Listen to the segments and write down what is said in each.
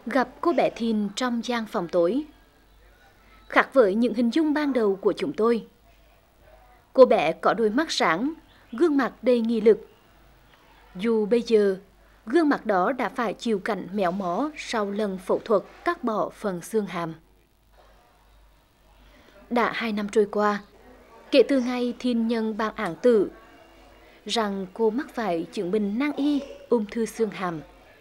Gặp cô bé Thìn trong gian phòng tối. Khác với những hình dung ban đầu của chúng tôi, cô bé có đôi mắt sáng, gương mặt đầy nghị lực. Dù bây giờ, gương mặt đó đã phải chịu cảnh méo mó sau lần phẫu thuật cắt bỏ phần xương hàm. Đã 2 năm trôi qua, kể từ ngày Thìn nhận bản án tử rằng cô mắc phải chứng bệnh nan y ung thư xương hàm.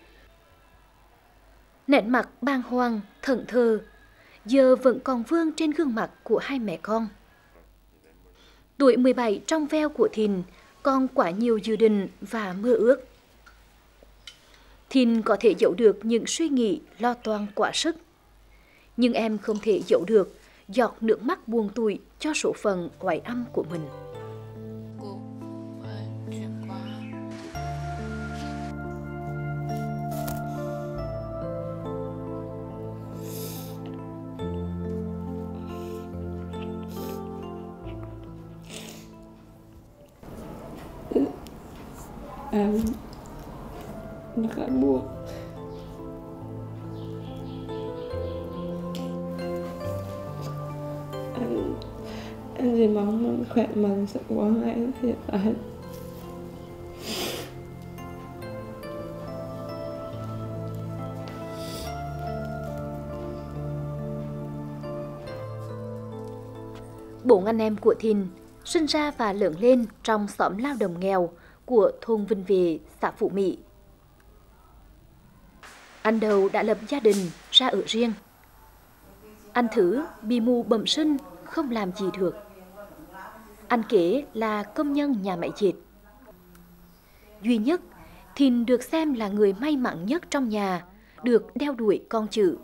Nét mặt bàng hoàng, thẫn thờ giờ vẫn còn vương trên gương mặt của hai mẹ con. Tuổi 17 trong veo của Thìn còn quá nhiều dự định và mơ ước. Thìn có thể giấu được những suy nghĩ lo toan quá sức, nhưng em không thể giấu được giọt nước mắt buồn tủi cho số phận oái âm của mình. Em rất là buồn. Em chỉ mong mình khỏe mạnh sự quan hệ hiện tại. Bốn anh em của Thìn sinh ra và lớn lên trong xóm lao động nghèo của thôn Vinh Vệ, xã Phú Mỹ. Anh Đầu đã lập gia đình, ra ở riêng. Anh Thứ bị mù bẩm sinh, không làm gì được. Anh Kế là công nhân nhà máy dệt. Duy nhất, Thìn được xem là người may mắn nhất trong nhà, được đeo đuổi con chữ.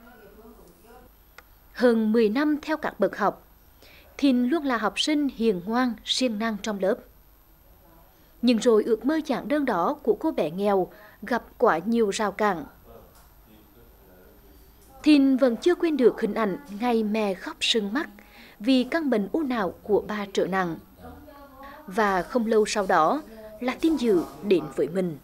Hơn 10 năm theo các bậc học, Thìn luôn là học sinh hiền ngoan, siêng năng trong lớp. Nhưng rồi ước mơ giản đơn đó của cô bé nghèo gặp quá nhiều rào cản. Thìn vẫn chưa quên được hình ảnh ngày mẹ khóc sưng mắt vì căn bệnh u não của bà trở nặng. Và không lâu sau đó là tin dữ đến với mình.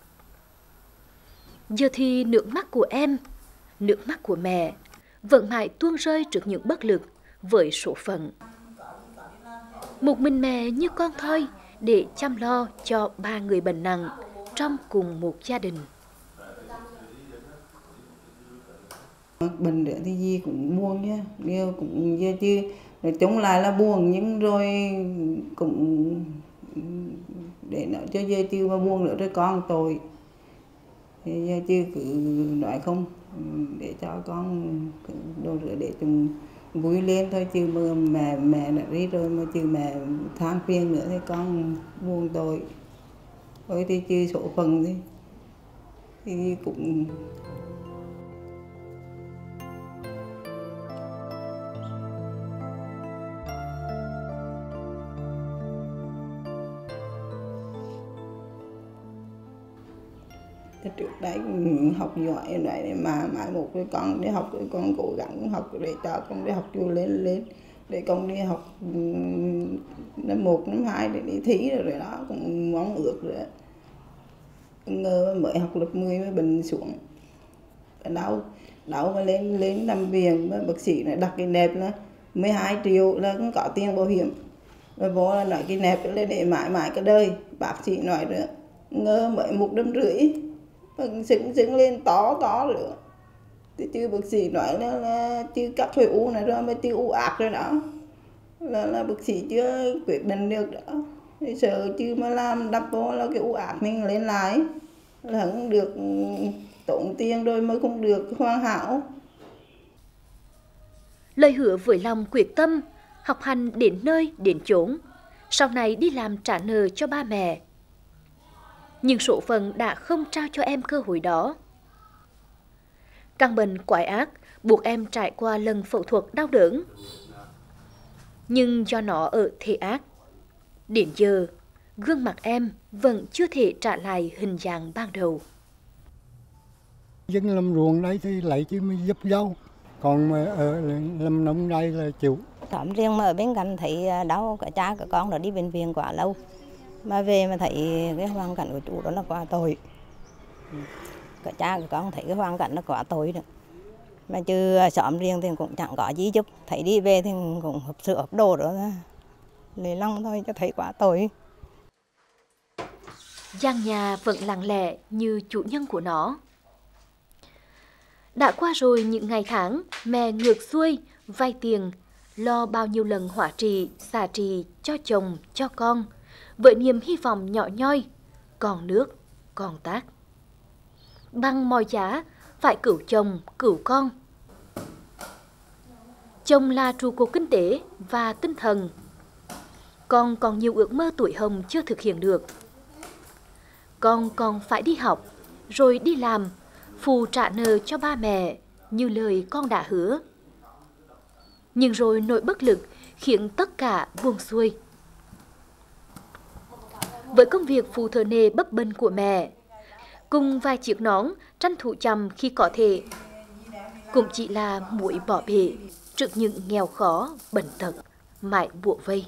Giờ thì nước mắt của em, nước mắt của mẹ vẫn mãi tuôn rơi trước những bất lực với số phận. Một mình mẹ như con thoi để chăm lo cho 3 người bệnh nặng trong cùng một gia đình. Bệnh nữa thì gì cũng buồn nha, điều cũng giờ chứ nói chung lại là buồn, nhưng rồi cũng để nói cho giờ chứ mà buồn nữa rồi con tội thì giờ chứ cứ nói không để cho con đồ rửa để chúng vui lên thôi, chứ mà mẹ đã đi rồi mà chứ mẹ than phiền nữa thì con buồn tội thôi, thì chứ số phận thì cũng trước đấy học giỏi này mà mãi một cái con đi học, cái con cố gắng học để cho con đi học cho lên để con đi học năm 1, năm 2 để đi thi rồi đó, cũng mong ước rồi. Ngờ mới học lớp 10 mới bệnh xuống, đau mà lên nằm viện, bác sĩ này đặt cái nẹp là 12 triệu là cũng có tiền bảo hiểm, và bố là nói cái nẹp lên để mãi mãi cả đời. Bác sĩ nói rồi, ngờ mới 1,5 năm sưng lên to rồi. Thì chứ bác sĩ nói là chứ cắt khối u này rồi mới chứ u ác rồi đó, là bác sĩ chưa quyết định được đó. Thì sợ chứ mà làm đắp vô là cái u ác mình lên lại là không được, tốn tiền rồi mới không được hoàn hảo. Lời hứa với lòng quyết tâm, học hành đến nơi đến chốn, sau này đi làm trả nợ cho ba mẹ. Nhưng số phận đã không trao cho em cơ hội đó. Căn bệnh quái ác buộc em trải qua lần phẫu thuật đau đớn. Nhưng do nó ở thể ác, đến giờ, gương mặt em vẫn chưa thể trả lại hình dạng ban đầu. Dân làm ruộng đấy thì lấy chứ mới giúp dâu, còn mà ở làm nông đây là chịu. Xóm riêng mà ở bên cạnh thấy đau, cả cha cả con đã đi bệnh viện quá lâu, mà về mà thấy cái hoàn cảnh của chú đó là quá tội. cả cha cả con thấy cái hoàn cảnh nó quá tồi nữa. Mà chứ xóm riêng thì cũng chẳng có gì giúp, thấy đi về thì cũng hộp sữa hộp đồ đó lấy lòng thôi, cho thấy quá tồi. Gian nhà vẫn lặng lẽ như chủ nhân của nó. Đã qua rồi những ngày tháng, mẹ ngược xuôi, vay tiền, lo bao nhiêu lần hóa trị, xả trị cho chồng, cho con, với niềm hy vọng nhỏ nhoi, còn nước, còn tát. Bằng mọi giá, phải cứu chồng, cứu con. Chồng là trụ cột kinh tế và tinh thần. Con còn nhiều ước mơ tuổi hồng chưa thực hiện được. Con còn phải đi học, rồi đi làm, phụ trả nợ cho ba mẹ như lời con đã hứa. Nhưng rồi nỗi bất lực khiến tất cả buông xuôi. Với công việc phụ thợ nề bấp bênh của mẹ, cùng vài chiếc nón tranh thủ chăm khi có thể, cũng chỉ là muối bỏ bể trước những nghèo khó, bệnh tật mãi bủa vây.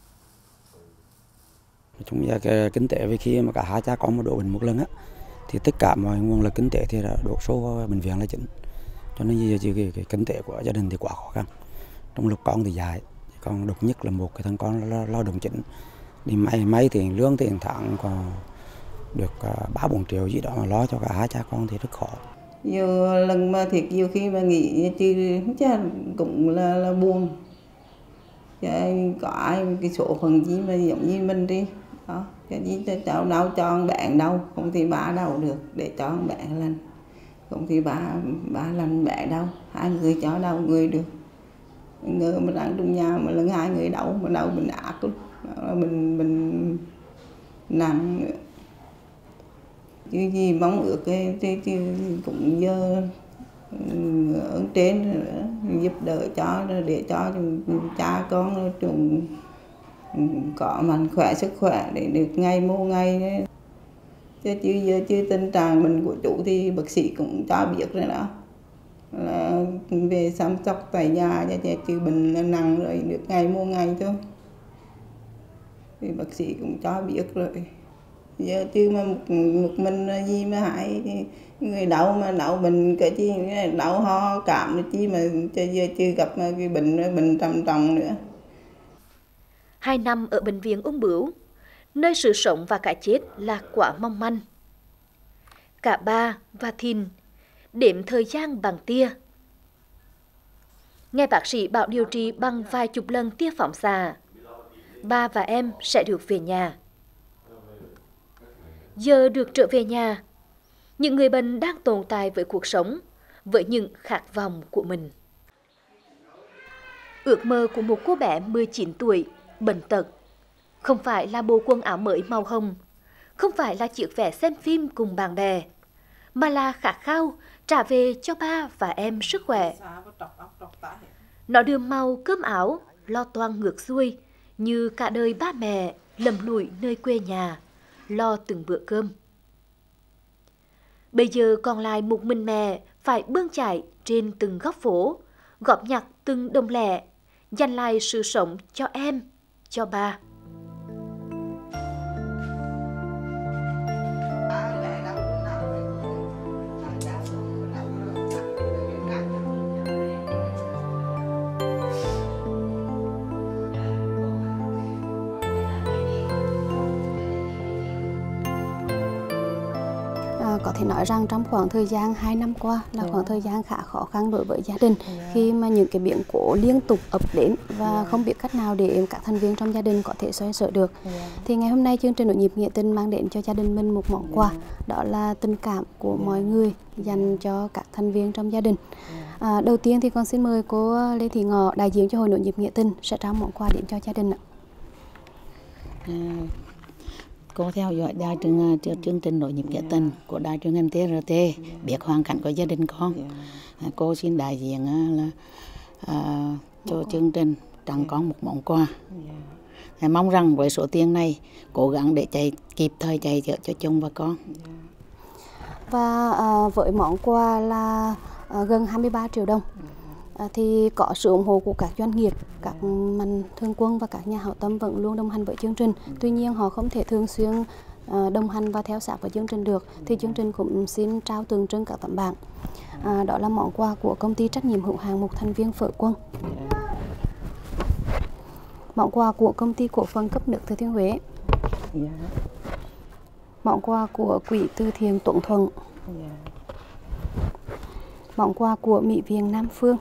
Chúng ta cái kinh tế vì khi mà cả hai cha con một đổ bệnh một lần á, thì tất cả mọi nguồn lực kinh tế thì đã đổ số vào bệnh viện là chính. Cho nên giờ cái kinh tế của gia đình thì quá khó khăn. Trong lúc con thì dài, con độc nhất là một cái thằng con lao động chính, đi may tiền lương tiền tháng còn được 3-4 triệu gì đó mà lo cho cả hai cha con thì rất khó. Nhiều lần mà thiệt nhiều khi mà nghĩ chứ cha cũng là buồn. Chứ có ai cái số phận gì mà giống như mình đi. Đó, cái gì cháu đâu cho ông bạn đâu, không thì bà đâu được để cho ông bạn lần. Không thì bà lần bạn đâu, hai người cho đâu người được. Người mà đang trong nhà mà lần hai người đâu mà đâu mình ác lắm. Mình nặng nữa. Chứ gì mong ước cái cũng nhờ ở trên nữa, giúp đỡ cho để cho cha con chúng có mạnh khỏe sức khỏe để được ngày mô ngày đấy. Chứ giờ chứ tình trạng mình của chủ thì bác sĩ cũng cho biết rồi đó, là về chăm sóc tại nhà chứ bệnh nặng rồi được ngày mô ngày thôi thì bác sĩ cũng cho biết rồi. Giờ chứ mà một mình gì mà hại người đau mà đau bệnh cái chi đau ho cảm nữa chi mà giờ chưa gặp cái bệnh trầm trọng nữa. 2 năm ở bệnh viện ung bướu, nơi sự sống và cái chết là quá mong manh. Cả ba và Thìn đếm thời gian bằng tia. Nghe bác sĩ bảo điều trị bằng vài chục lần tia phóng xạ, ba và em sẽ được về nhà. Giờ được trở về nhà, những người bệnh đang tồn tại với cuộc sống, với những khát vọng của mình. Ước mơ của một cô bé 19 tuổi, bệnh tật, không phải là bộ quần áo mới màu hồng, không phải là chiếc vé xem phim cùng bạn bè, mà là khát khao trả về cho ba và em sức khỏe. Nó đượm màu cơm áo, lo toan ngược xuôi, như cả đời ba mẹ lầm lũi nơi quê nhà, lo từng bữa cơm. Bây giờ còn lại một mình mẹ phải bươn chải trên từng góc phố, góp nhặt từng đồng lẻ, dành lại sự sống cho em, cho ba. Có thể nói rằng trong khoảng thời gian 2 năm qua là khoảng thời gian khá khó khăn đối với gia đình, khi mà những cái biến cố liên tục ập đến và không biết cách nào để các thành viên trong gia đình có thể xoay sở được. Thì ngày hôm nay chương trình Nỗi nhịp nghĩa tình mang đến cho gia đình mình một món quà, đó là tình cảm của mọi người dành cho các thành viên trong gia đình. Đầu tiên thì con xin mời cô Lê Thị Ngọ, đại diện cho Hội Nỗi nhịp nghĩa tình sẽ trao món quà đến cho gia đình ạ. Cô theo dõi đài chương trình Nỗi nhịp nghĩa tình của đài truyền hình TRT, biết hoàn cảnh của gia đình con. Cô xin đại diện là cho chương trình tặng con một món quà. Mong rằng với số tiền này cố gắng để kịp thời chạy chữa cho chồng và con. Và với món quà là gần 23 triệu đồng. Thì có sự ủng hộ của các doanh nghiệp, các mạnh thường quân và các nhà hảo tâm vẫn luôn đồng hành với chương trình. Tuy nhiên họ không thể thường xuyên đồng hành và theo sát với chương trình được thì chương trình cũng xin trao tượng trưng các tấm bảng. Đó là món quà của công ty trách nhiệm hữu hạn một thành viên Phở Quân, món quà của công ty cổ phần cấp nước Thừa Thiên Huế, món quà của quỹ từ thiện Tuấn Thuận, món quà của Mỹ viện Nam Phương,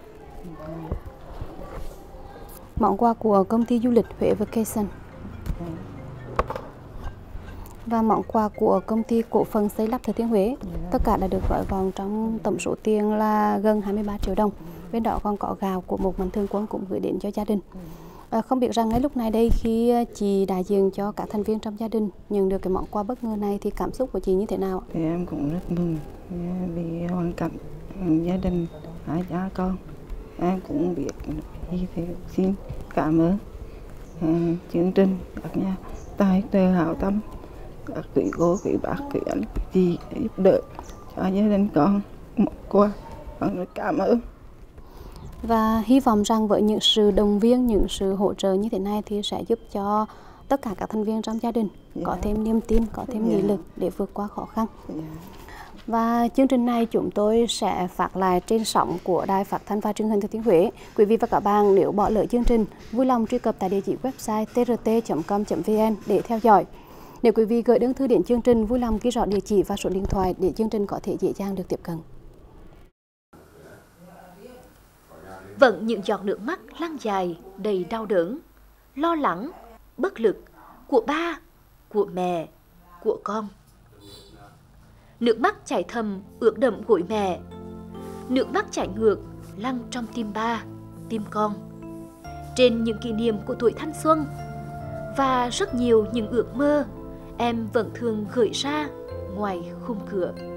món quà của công ty du lịch Huế Vacation và món quà của công ty cổ phần xây lắp Thừa Thiên Huế. Tất cả đã được gói gọn trong tổng số tiền là gần 23 triệu đồng. Bên đó còn có gạo của một mạnh thường quân cũng gửi đến cho gia đình. Không biết rằng ngay lúc này đây khi chị đại diện cho các thành viên trong gia đình nhận được cái món quà bất ngờ này thì cảm xúc của chị như thế nào? Thì em cũng rất mừng vì hoàn cảnh gia đình hai cha con. Em cũng biết như thế, xin cảm ơn chương trình, các nhà tài trợ hảo tâm, các quý cô, quý bác, quý anh chị giúp đỡ cho gia đình con một quà. Con rất cảm ơn. Và hy vọng rằng với những sự động viên, những sự hỗ trợ như thế này thì sẽ giúp cho tất cả các thành viên trong gia đình có thêm niềm tin, có thêm nghị lực để vượt qua khó khăn. Và chương trình này chúng tôi sẽ phát lại trên sóng của Đài Phát thanh và Truyền hình Thừa Thiên Huế. Quý vị và các bạn nếu bỏ lỡ chương trình, vui lòng truy cập tại địa chỉ website trt.com.vn để theo dõi. Nếu quý vị gửi đơn thư đến chương trình, vui lòng ghi rõ địa chỉ và số điện thoại để chương trình có thể dễ dàng được tiếp cận. Vẫn những giọt nước mắt lăn dài đầy đau đớn, lo lắng, bất lực của ba, của mẹ, của con. Nước mắt chảy thầm ướt đẫm gối mẹ, nước mắt chảy ngược lăn trong tim ba, tim con. Trên những kỷ niệm của tuổi thanh xuân và rất nhiều những ước mơ em vẫn thường gửi ra ngoài khung cửa.